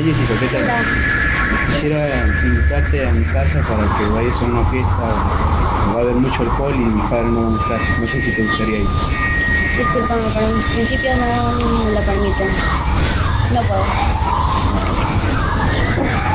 Jessica, ¿qué tal? Hola, Quisiera invitarte a mi casa para que vayas a una fiesta. Va a haber mucho alcohol y mis padres no van a estar. No sé si te gustaría ir. discúlpame, pero en principio no me lo permiten. No puedo. Ah, ok.